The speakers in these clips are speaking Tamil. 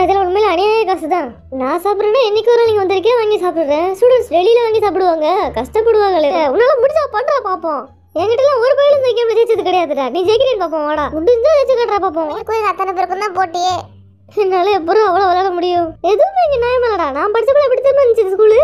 இதெல்லாம் உண்மையில அநியாய காசு தான். நான் சாப்பிட்றேன்னா என்னைக்கு ஒரு நீங்க வந்திருக்கே வாங்கி சாப்பிடுறேன். ஸ்டூடெண்ட்ஸ் வெளியில வாங்கி சாப்பிடுவாங்க, கஷ்டப்படுவாங்களே. உன்னால முடிஞ்சா பண்றா பாப்போம். என்கிட்டலாம் ஒரு பயிலும் இந்த கேம்ல ஜெயிச்சது கிடையாதுடா. நீ ஜெயிக்கிறேன்னு பாப்போம். வாடா முடிஞ்சா ஜெயிச்சு கட்டுறா பாப்போம். அத்தனை பேருக்கும் தான் போட்டியே. என்னால எப்பறம் அவ்வளவு விளையாட முடியும்? எதுவுமே இங்க நியாயமாலடா. நான் படிச்சப்ப எப்படி தான் இருந்துச்சு ஸ்கூலு.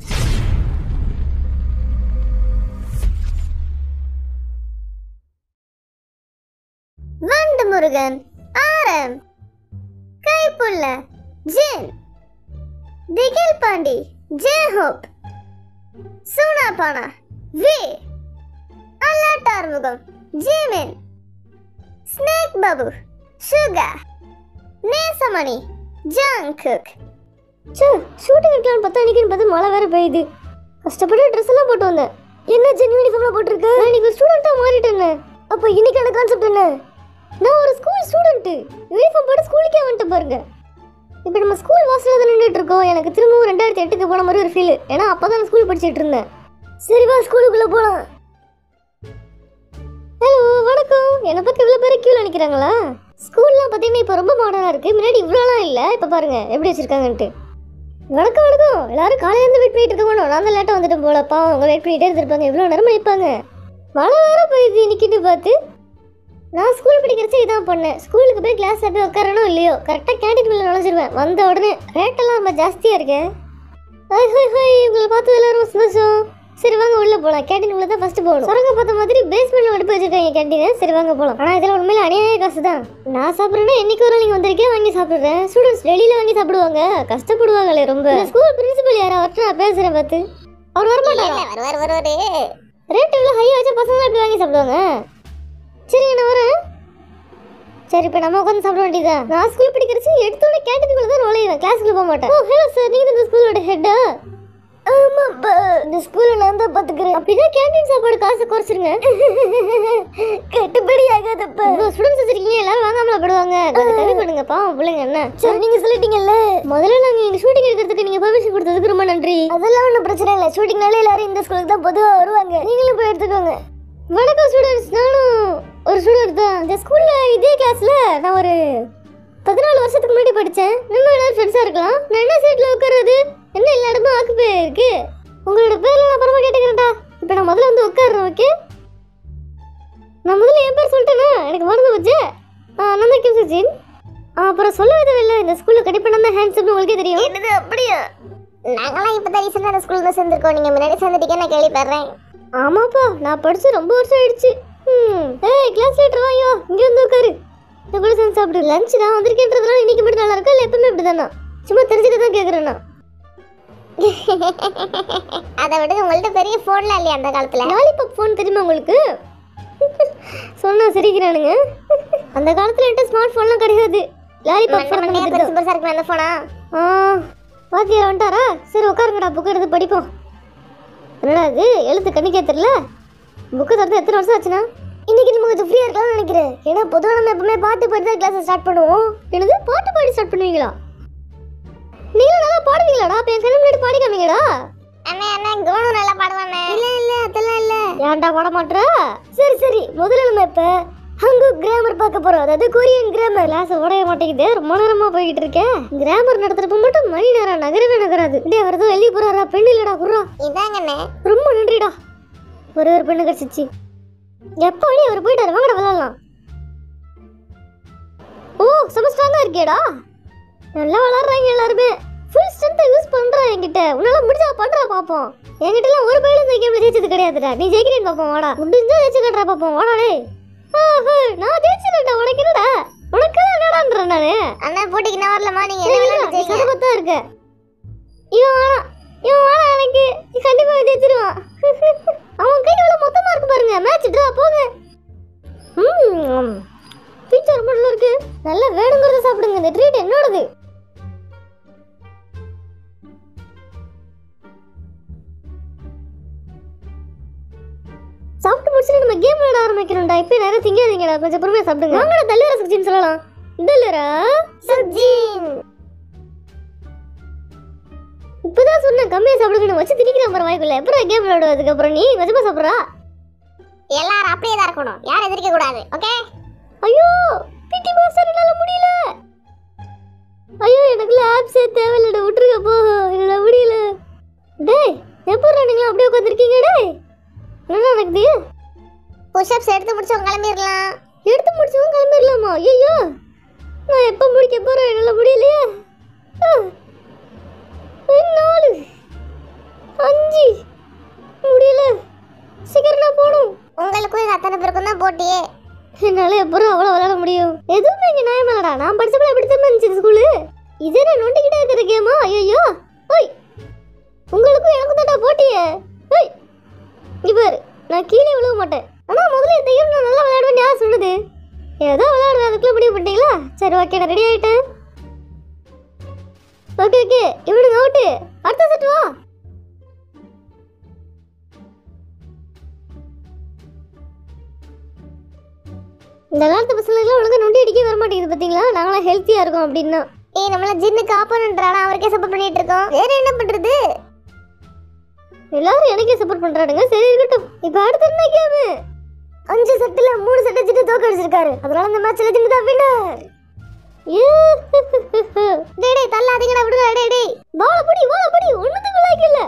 வண்டு முருகன், ஆரம், Kaippulla, Jin, Thigil Pandi, J Hope, Soona Paana, V, அல்லாட்டார்முகம், Jimin, snake Babu, Suga, Nesamani, Jungkook. Shooting எடுக்கலான்னு பார்த்தா அன்னைக்குன்னு பார்த்து மழை வேற பெய்யுது. கஷ்டப்பட்டு ட்ரெஸ் எல்லாம் போட்டு வந்தேன். என்ன ஜென் யூனிஃபார்ம்ல போட்டிருக்க? இன்னைக்கு ஸ்டூடெண்டா மாறிட்டேன்னு. அப்ப இன்னைக்கான கான்செப்ட் என்ன? நான் ஒரு ஸ்கூல் ஸ்டூடெண்ட். யூனிஃபார்ம் போட்டு ஸ்கூலுக்கே வந்துட்டு பாருங்க. இப்போ நம்ம ஸ்கூல் வாசல்ல தான் நின்றுட்டு இருக்கோம். எனக்கு திரும்பவும் 2008க்கு போன மாதிரி ஒரு ஃபீல். ஏன்னா அப்பதான் ஸ்கூல் படிச்சுட்டு இருந்தேன். சரி வா ஸ்கூலுக்குள்ள போலாம். ஹலோ வணக்கம். என்னை பத்தி இவ்வளவு பேர் கியூல நிக்கிறாங்களா? ஸ்கூல்லாம் பார்த்தீங்கன்னா இப்போ ரொம்ப மாடர்னா இருக்கு. முன்னாடி இவ்வளோலாம் இல்லை. இப்போ பாருங்க எப்படி வச்சிருக்காங்கன்ட்டு. வணக்கம் வணக்கம். எல்லாரும் காலையிலேருந்து வெயிட் பண்ணிட்டு இருக்க மாட்டோம். நான் தான் லேட்டாக வந்துட்டேன் போலப்பா. அவங்க வெயிட் பண்ணிட்டே இருந்திருப்பாங்க. இவ்வளோ நேரம் நிற்பாங்க. மழை வேற பெய்யுது இன்னைக்குன்னு பார்த்து. நான் ஸ்கூல் படிக்கிறச்சே இதான் பண்ணேன். ஸ்கூலுக்கு போய் கிளாஸ் போய் உட்காரணும் இல்லையோ கரெக்டாக கேண்டீன் உள்ள நுழைஞ்சிருவேன். வந்த உடனே ரேட்டெல்லாம் ரொம்ப ஜாஸ்தியாக இருக்கேன். உங்களை பார்த்து எல்லாரும் சந்தோஷம். சரி வாங்க உள்ள போலாம். கேண்டீன் உள்ள தான் ஃபர்ஸ்ட் போகணும். சுரங்க பார்த்த மாதிரி பேஸ்மெண்ட்ல அடுப்பு வச்சிருக்காங்க கேண்டீன். சரி வாங்க போலாம். ஆனா இதெல்லாம் உண்மையில அநியாய காசு தான். நான் சாப்பிட்றேன்னா என்னைக்கு ஒரு நீங்க வந்திருக்கே வாங்கி சாப்பிடுறேன். ஸ்டூடெண்ட்ஸ் வெளியில வாங்கி சாப்பிடுவாங்க, கஷ்டப்படுவாங்களே ரொம்ப. ஸ்கூல் பிரின்சிபல் யாரா அவர்கிட்ட நான் பேசுறேன் பார்த்து. அவர் வரமாட்டாரா? வருவாரு. ரேட் இவ்வளோ ஹையா வச்சா பசங்க எப்படி வாங்கி சாப்பிடுவாங்க? சரி நான் வரேன். சரி இப்போ நம்ம உட்காந்து சாப்பிட வேண்டியதான். நான் ஸ்கூல் படிக்கிறச்சு எடுத்தோட கேண்டீனுக்குள்ள தான் நுழைவேன். கிளாஸுக்கு போக மாட்டேன். ஓ ஹலோ சார், நீங்க இந்த ஸ்கூலோட ஹெட்டா? ஆமாப்பா, இந்த ஸ்கூல்ல நான் தான் பாத்துக்கிறேன். அப்படின்னா கேண்டீன் சாப்பாடு காசை குறைச்சிருங்க. கட்டுப்படி ஆகாதப்பா. ஸ்டூடெண்ட்ஸ் வச்சிருக்கீங்க, எல்லாரும் வாங்காமல போடுவாங்க. கொஞ்சம் கம்மி பண்ணுங்கப்பா பிள்ளைங்க. என்ன சரி நீங்க சொல்லிட்டீங்கல்ல. முதல்ல நாங்க இங்க ஷூட்டிங் எடுக்கிறதுக்கு நீங்க பெர்மிஷன் கொடுத்ததுக்கு ரொம்ப நன்றி. அதெல்லாம் ஒன்றும் பிரச்சனை இல்லை. ஷூட்டிங்னால எல்லாரும் இந்த ஸ்கூலுக்கு தான் பொதுவாக வருவாங்க. நீங்களும் போய் எடுத்துக்கோங்க. வணக்கம் ஸ்டூடெண்ட்ஸ். நானும் ஒரு ஸ்டூடெண்ட் தான். இந்த ஸ்கூல்ல இதே கிளாஸ்ல நான் ஒரு 14 வருஷத்துக்கு முன்னாடி படித்தேன். நம்ம எல்லாரும் ஃப்ரெண்ட்ஸாக இருக்கலாம். நான் என்ன சீட்டில் உட்காருறது? என்ன எல்லா இடமும் ஆக்குப்பே இருக்கு. உங்களோட பேர்ல நான் பரவாயில்ல கேட்டுக்கிறேன்டா. இப்போ நான் முதல்ல வந்து உட்காருறேன். ஓகே, நான் முதல்ல என் பேர் சொல்லிட்டேன்னா எனக்கு மறந்து போச்சு. நான் தான் கிம் சுஜின். அப்புறம் சொல்ல விதவில்லை. இந்த ஸ்கூலில் கண்டிப்பாக நான் தான் ஹேண்ட்ஸப்னு உங்களுக்கே தெரியும். என்னது அப்படியா? நாங்களாம் இப்போ தான் ரீசெண்டாக அந்த ஸ்கூலில் தான் சேர்ந்துருக்கோம். நீங்கள் முன்னாடி சேர்ந்துட்டீங்கன்னு நான் கேள்விப்படுறேன். ஆமாப்பா, நான் படிச்சு ரொம்ப வருஷம் ஆயிடுச்சு. ஏய் கிளாஸ் லீடர் வாயோ, இங்கே வந்து உட்காரு. நான் கூட சேர்ந்து சாப்பிடு. லஞ்ச் நான் வந்திருக்கேன்றதுனால இன்னைக்கு மட்டும் நல்லா இருக்கா இல்லை எப்பவுமே இப்படி தானா? சும்மா தெரிஞ்சுக்க தான் கேட்குறேன்னா. அதை விட உங்கள்ட்ட பெரிய ஃபோன்லாம் இல்லையா அந்த காலத்தில்? லாலிபாப் ஃபோன் தெரியுமா உங்களுக்கு? சொன்னா சிரிக்கிறானுங்க. அந்த காலத்தில் என்கிட்ட ஸ்மார்ட் ஃபோன்லாம் கிடையாது. லாலிபாப் ஃபோன் பெருசா இருக்கு அந்த ஃபோனா? வாத்தியார் வந்துட்டாரா? சரி உட்காருங்கடா, புக் எடுத்து படிப்போம். என்னடா இது எழுத்து கண்ணிக்கே தெரியல. புக்கு திறந்து எத்தனை வருஷம் ஆச்சுன்னா? இன்னைக்கு நம்ம கொஞ்சம் ஃப்ரீயாக இருக்கலாம்னு நினைக்கிறேன். ஏன்னா பொதுவாக நம்ம எப்பவுமே பாட்டு பாடி தான் கிளாஸை ஸ்டார்ட் பண்ணுவோம். என்னது பாட்டு பாடி ஸ்டார்ட் பண்ணுவீங்களா? நீங்களும் நல்லா பாடுவீங்களாடா? அப்போ என் கண்ணு முன்னாடி பாடி காமிங்கடா. அண்ணே அண்ணே கோணு நல்லா பாடுவானே. இல்லை அதெல்லாம் இல்லை. ஏன்டா பாட மாட்டேற? சரி சரி, முதல்ல நம்ம இப்போ ஹங்கூக் கிராமர் பார்க்க போகிறோம். அதாவது கொரியன் கிராமர். கிளாஸ் உடைய மாட்டேங்குது, ரொம்ப நேரமாக போய்கிட்டு இருக்கேன். கிராமர் நடத்துறப்ப மட்டும் மணி நேரம் நகரவே நகராது. டே வரதோ வெளியே போறாரா? பெண் இல்லடா குர்ரா. இதாங்கண்ணே. ரொம்ப நன்றிடா. ஒரு பெண்ணு கிடச்சிச்சு. எப்போ வெளியே அவர் போயிட்டாரு. வாங்கடா விளாடலாம். ஓ செம ஸ்ட்ராங்கா இருக்கேடா. நல்லா விளாடுறாங்க எல்லாருமே. ஃபுல் ஸ்ட்ரென்த்தை யூஸ் பண்றா என்கிட்ட. உன்னால முடிஞ்சா பண்றா பாப்போம். என்கிட்டலாம் ஒரு பயிலும் இந்த கேம்ல ஜெயிச்சது கிடையாதுடா. நீ ஜெயிக்கிறேன்னு பாப்போம். வாடா முடிஞ்சா ஜெயிச்சு கட்டுறா பாப்போம். வாடா டே. நான் ஜெயிச்சிட்டேன்டா. உனக்கு என்னடா? உனக்கு என்னடான்றேன் நானு. அண்ணா போட்டிக்கு நான் வரலமா? நீங்க என்ன சதபத்தா இருக்க. இவன் வாடா எனக்கு. நீ கண்டிப்பா ஜெயிச்சிருவான். அவன் கையில எவ்வளவு மொத்தமா இருக்கு பாருங்க. மேட்ச் ட்ரா போங்க. பீச்சர் மட்டும் இருக்கு. நல்லா வேணுங்கிறத சாப்பிடுங்க. இந்த ட்ரீட் என்னோடது. சாப்பிட்டு முடிச்சுட்டு நம்ம கேம் விளையாட ஆரம்பிக்கணும்டா. இப்போ நேரம் திங்காதீங்கடா, கொஞ்சம் பொறுமையா சாப்பிடுங்க. வாங்கடா தல்லுரா சுஜின் சொல்லலாம். தல்லுரா சுஜின். இப்பதான் சொன்னேன் கம்மியா சாப்பிடுங்கன்னு. வச்சு திணிக்கிற மாதிரி வாய்க்குள்ள. எப்பறம் கேம் விளையாடுவதுக்கு அப்புறம் நீ கொஞ்சமா சாப்பிட்றா. எல்லாரும் அப்படியே தான் இருக்கணும், யாரும் எதிர்க்க கூடாது. ஓகே? ஐயோ பிடி மாஸ்டர் என்னால முடியல. ஐயோ ஆப்ஸே தேவையில்லடா, விட்டுருங்க போ, என்னால முடியல. டேய் எப்படி நீங்களும் அப்படியே உட்காந்துருக்கீங்க? டேய் என்ன நடக்குது? புஷ்அப்ஸ் எடுத்து முடிச்சவங்க கிளம்பிடலாம். எடுத்து முடிச்சவங்க கிளம்பிடலாமா? ஐயோ நான் எப்போ முடிக்க போறேன்? என்னால முடியலையே. 4 5 முடியல, சீக்கிரம் நான் போகணும். உங்களுக்கும் அத்தனை பேருக்கும் தான் போட்டியே. என்னால எப்பறம் அவ்வளோ விளையாட முடியும்? எதுவுமே இங்கே நியாயமில்லடா. நான் படிச்சப்ப எப்படி தான் இருந்துச்சு ஸ்கூலு. இதே நான் நோண்டிக்கிட்டே இருக்கிற கேமா? ஐயோ ஓய், உங்களுக்கும் எனக்கும் தான்டா போட்டியே. ஓய் இவர் நான் கீழே விழுக மாட்டேன். ஆனால் முதல்ல இந்த கேம் நான் நல்லா விளையாடுவேன். யார் சொன்னது? ஏதோ விளையாடுவேன், அதுக்குள்ளே முடிவு பண்ணிட்டீங்களா? சரி ஓகே, நான் ரெடி ஆகிட்டேன். ஓகே ஓகே, இவனுங்க அவுட்டு. அடுத்த செட் வா. இந்த காலத்து பசங்களுக்குலாம் ஒழுங்கா நொண்டி அடிக்க வர மாட்டேங்குது பார்த்தீங்களா? நாங்களாம் ஹெல்த்தியாக இருக்கோம் அப்படின்னா. நம்மள ஜின்னுக்கு ஆப்போனன்ட்றானா, அவருக்கே சப்போர்ட் பண்ணிட்டு இருக்கோம். வேற என்ன பண்றது? எல்லாரும் எனக்கே சப்போர்ட் பண்றானுங்க. சரி இருக்கட்டும். இப்போ அடுத்து என்ன கேம்? 5 செட்ல 3 செட் வச்சுட்டு தோக்க அடிச்சிருக்காரு. அதனால இந்த மேட்ச்ல ஜின்னு தான் வின்னர். டேய் டேய் தள்ளாதீங்கடா, விடுங்க. டேய் டேய் பால் படி ஒண்ணுத்துக்கு லாய்க்கு இல்ல.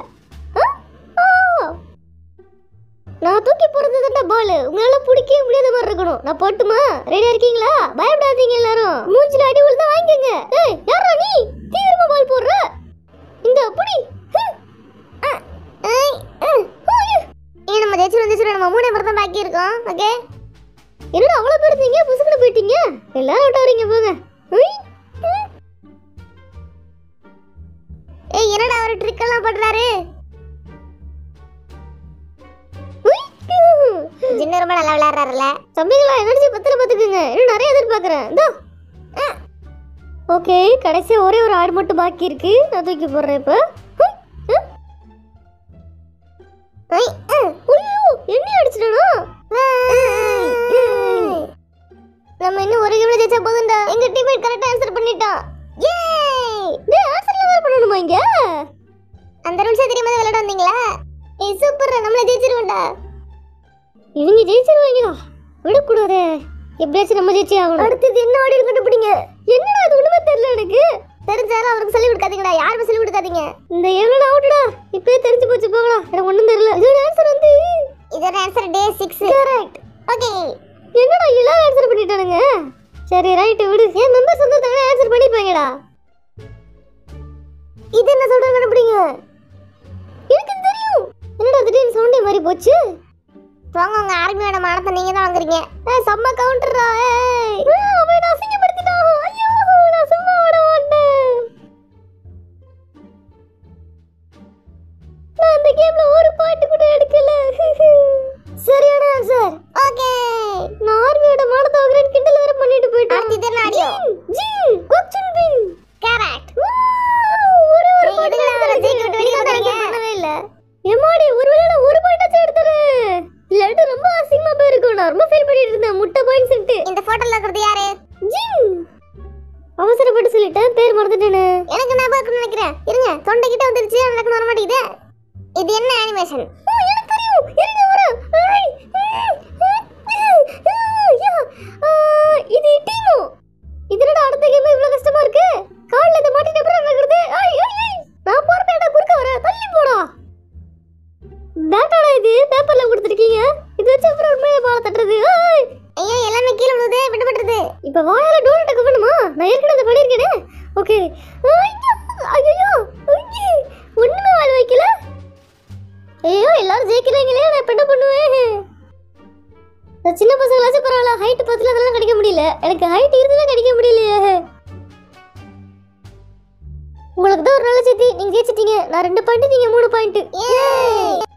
நான் தூக்கி போறது தான் பால். உங்களால பிடிக்கவே முடியாத மாதிரி இருக்கணும். நான் போட்டுமா? ரெடியா இருக்கீங்களா? பயப்படாதீங்க எல்லாரும். மூஞ்சில அடி விழுந்தா வாங்கிக்கங்க. ஏய் யாரா நீ? தீவிரமா பால் போடுற? இந்த புடி. நம்ம ஜெயிச்சிரும். நம்ம 3 பேர் தான் பாக்கி இருக்கோம். ஓகே, என்னடா அவ்வளவு பேர் இருந்தீங்க, புசுக்குன்னு போயிட்டீங்க. எல்லாரும் அவுட் ஆறீங்க போங்க. ஏய் என்னடா அவர் ட்ரிக் எல்லாம் பண்றாரு? ஜின்னு ரொம்ப நல்லா விளையாடுறாருல. தம்பிங்களா எனர்ஜி பத்தல பாத்துக்குங்க. இன்னும் நிறைய எதிர்பார்க்கறேன். இதோ ஓகே, கடைசியா ஒரே ஒரு ஆடு மட்டும் பாக்கி இருக்கு. நான் தூக்கி போடுறேன் இப்போ. என்ன அடிச்சிடனா? நம்ம இன்னும் ஒரு கேம் ஜெயிச்சா போதும்டா. எங்க டீம்மேட் கரெக்ட்டா ஆன்சர் பண்ணிட்டான். ஏய் டேய் ஆன்சர்ல வேற பண்ணணுமா இங்க? அந்த ரூல்ஸ் தெரியாம விளையாட வந்தீங்களா? ஏய் சூப்பர், நம்மள ஜெயிச்சிருவோம்டா. இவங்க ஜெயிச்சிருவாங்களா? விடக்கூடாதே, எப்படியாச்சும் நம்ம ஜெயிச்சே ஆகணும். அடுத்தது என்ன ஆடியோ கண்டுபிடிங்க. என்னடா அது ஒண்ணுமே தெரியல எனக்கு. தெரிஞ்சாலும் அவருக்கு சொல்லி கொடுக்காதீங்கடா. யாருமே சொல்லி கொடுக்காதீங்க. இந்த எவ்வளோ அவுட்டடா, இப்பவே தெரிஞ்சு போச்சு. போகடா, எனக்கு ஒண்ணும் தெரியல. இதோட ஆன்சர் வந்து இதோட ஆன்சர் டே 6. கரெக்ட். ஓகே, என்னடா எல்லாரும் ஆன்சர் பண்ணிட்டானுங்க. சரி ரைட் விடு. ஏன் மெம்பர்ஸ் வந்து தானே ஆன்சர் பண்ணிப்பாங்கடா. இது என்ன சொல்றாங்க கண்டுபிடிங்க. எனக்கு தெரியும். என்னடா திடீர்னு சவுண்டே மாதிரி போச்சு. வாங்க, உங்க ஆர்மியோட மானத்தை நீங்க தான் வாங்குறீங்க. செம்ம கவுண்டரா. அவன் அசிங்கப்படுத்திட்டான். ஐயோ நான் சும்மா விட மாட்டேன். நான் இந்த கேம்ல ஒரு பாயிண்ட் கூட எடுக்கல. சரியான ஆன்சர். ஓகே, நான் ஆர்மியோட மானத்தை வாங்குறேன் கிண்டல் வேற பண்ணிட்டு போயிட்டேன். அடுத்து என்ன ஆடியோ? ஜின் கொக்சுன் பின். கரெக்ட். ஒரு பாயிண்ட் பண்ணவே இல்ல. எம்மாடி ஒருவேளை ஒரு பாயிண்ட் எடுத்துறேன். இல்லாட்டி ரொம்ப அசிங்கமா போயிருக்கும். நான் ரொம்ப ஃபீல் பண்ணிட்டு இருந்தேன். முட்டை பாயிண்ட்ஸ் இன்ட்டு. இந்த போட்டோல இருக்கிறது யாரு? ஜின். அவசரப்பட்டு சொல்லிட்டேன், பேர் மறந்துட்டேனே. எனக்கு ஞாபகம் இருக்குன்னு நினைக்கிறேன். இருங்க, தொண்டை கிட்ட வந்துருச்சு. எனக்கு வர மாட்டேங்குது. இது என்ன அனிமேஷன்? எனக்கு தெரியும். இருங்க வரேன். இது டீமோ. இதனடா அடுத்த கேம் இவ்வளவு கஷ்டமா இருக்கு. கால்ல இத மாட்டிட்ட அப்புறம் நடக்குது. நான் போறேன்டா, குறுக்க வர. தள்ளி போடா. பேட்டாடா இது பேப்பர்ல கொடுத்திருக்கீங்க. இது வச்சு அப்புறம் உண்மையா பால தட்டுறது. ஐயோ எல்லாமே கீழ விழுது. என்ன பண்றது? இப்ப வாயால டோர் டக்க பண்ணுமா? நான் ஏற்கனவே அதை பண்ணிருக்கேனே. ஓகே. ஐயோ ஒண்ணுமே வாழ வைக்கல. ஐயோ எல்லாரும் ஜெயிக்கிறாங்களே, நான் என்ன பண்ணுவேன்? சின்ன பசங்களாச்சும் பரவாயில்ல, ஹைட் பத்துல அதெல்லாம் கிடைக்க முடியல. எனக்கு ஹைட் இருந்துதான் கிடைக்க முடியலையே. உங்களுக்கு தான் ஒரு நல்ல செய்தி, நீங்க ஜெயிச்சிட்டீங்க. நான் 2 பாயிண்ட், நீங்க 3 பாயிண்ட்.